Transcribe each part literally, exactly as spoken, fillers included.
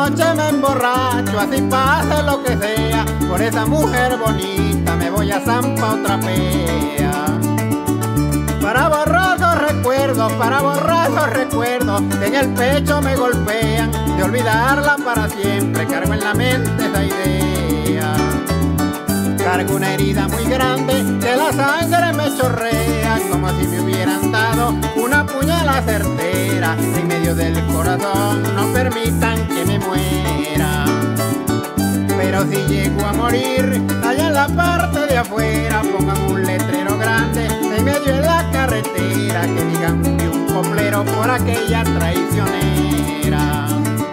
noche me emborracho, así pase lo que sea, por esa mujer bonita me voy a Zampa otra pea. Para borrosos recuerdos, para borrosos recuerdos, que en el pecho me golpean, de olvidarla para siempre, cargo en la mente esa idea. Cargo una herida muy grande, que la sangre me chorrea, como si me hubieran dado una puñalada certera. En medio del corazón no permitan que me muera. Pero si llego a morir, allá en la parte de afuera, pongan un letrero grande en medio de la carretera, que digan que un coplero por aquella traicionera.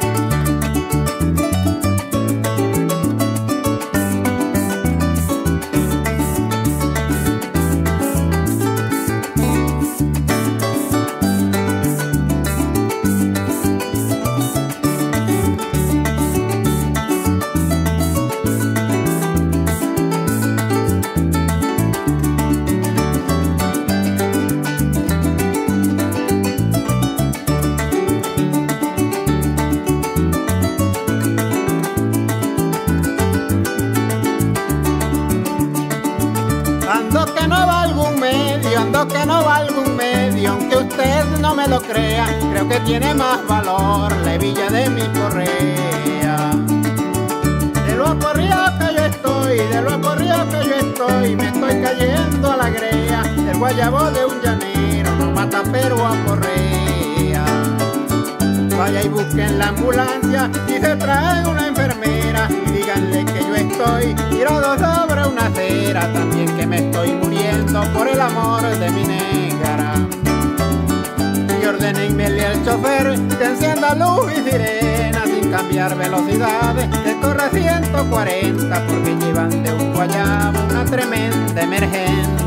Ando que no valgo un medio, ando que no valgo un medio, aunque usted no me lo crea, creo que tiene más valor la hebilla de mi correa. De lo aporreado que yo estoy, de lo aporreado que yo estoy, me estoy cayendo a la grea, el guayabo de un llanero no mata pero aporrea. Vaya y busquen la ambulancia y se traen una enfermera y díganle que yo estoy tirado sobre una acera, también que me estoy muriendo por el amor de mi negra. Y ordenenmele al chofer que encienda luz y sirena sin cambiar velocidades, que corre ciento cuarenta porque llevan de un guayabo una tremenda emergencia.